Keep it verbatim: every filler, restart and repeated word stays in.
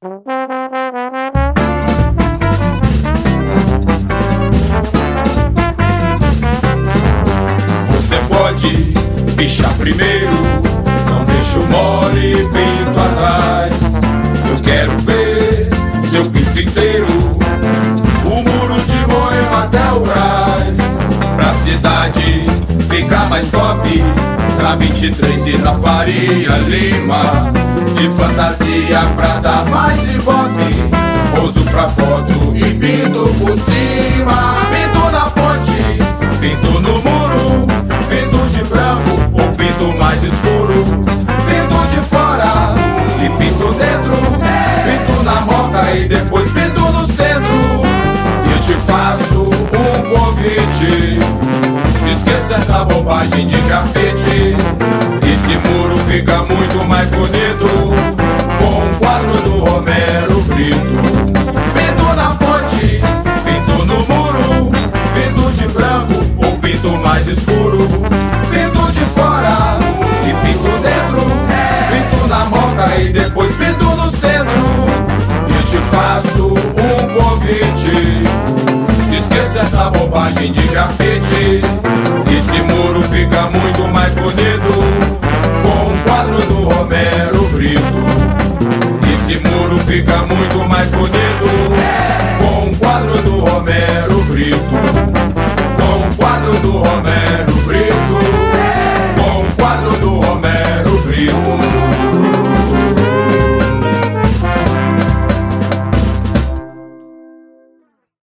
Você pode pichar primeiro, não deixa o mole pinto atrás. Eu quero ver seu pinto inteiro, o muro de Moema até o Brás. Pra cidade ficar mais top, na vinte e três e na Faria Lima, de fantasia pra dar mais ibope. Pouso pra foto e pinto por cima. Pinto na ponte, pinto no muro, pinto de branco ou pinto mais escuro. Pinto de fora e pinto dentro, pinto na moca e depois pinto no centro. E eu te faço um convite, esqueça essa bobagem de grafite. Esse muro fica muito mais bonito com um quadro do Romero Brito. Pinto na ponte, pinto no muro, pinto de branco ou pinto mais escuro. Pinto de fora e pinto dentro, pinto na moca e depois pinto no centro. E te faço um convite, esqueça essa bobagem de grafite. Esse muro fica muito mais bonito com um quadro do Romero Brito. Esse muro fica muito mais bonito